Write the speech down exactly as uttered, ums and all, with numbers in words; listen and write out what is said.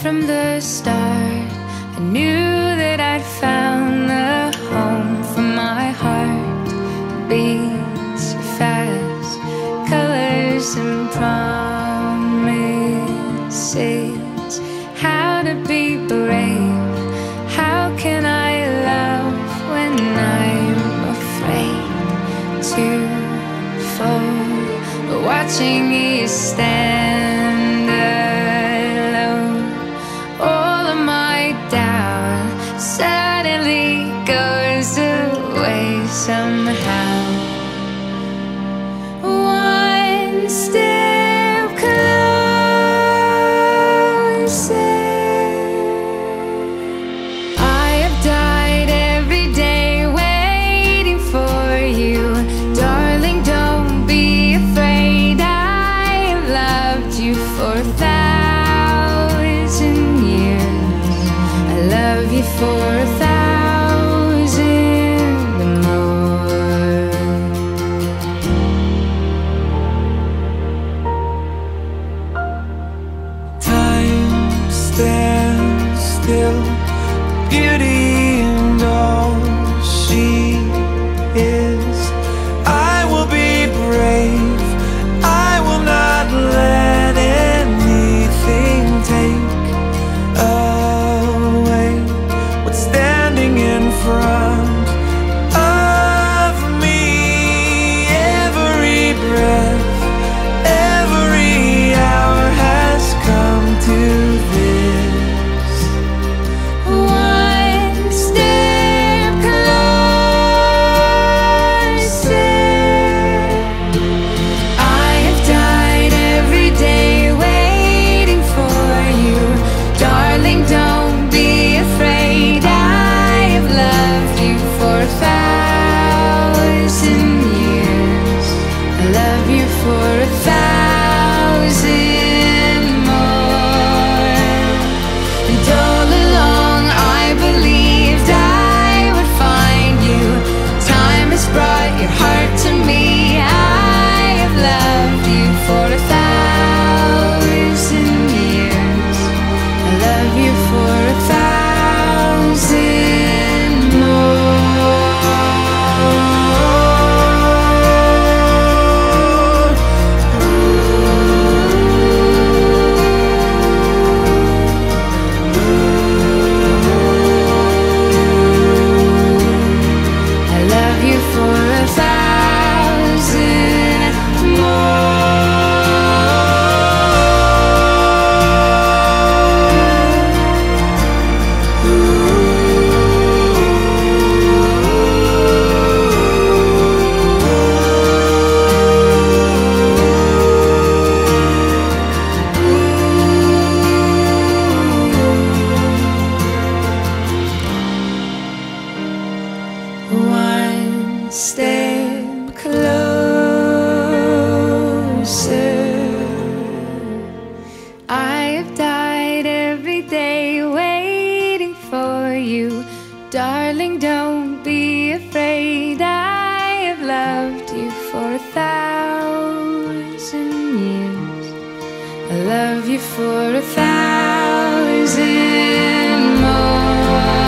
from the start. I knew that I'd found the home for my heart. It beats fast, colors and promises. How to be brave, how can I love when I'm afraid to fall? Watching you stand alone, all of my doubt suddenly goes away somehow. One step closer. I have died every day waiting for you, darling, don't be afraid. I've loved you for a thousand years. I love you for a thousand more. Time stands still, beauty and all she is. I will be brave, I will not let anything take away what's standing in front of me. Every breath, every hour has come to this. One step closer. I have died every day waiting for you, darling, don't be afraid. I have loved you for a thousand years. I love you for a thousand more. And all along I believed I would find you. Time has brought your heart to me. I have loved you for a thousand years. I love you for a thousand more. I love you for a thousand One step closer. I have died every day waiting for you, darling, don't be afraid. I have loved you for a thousand years. I love you for a thousand more.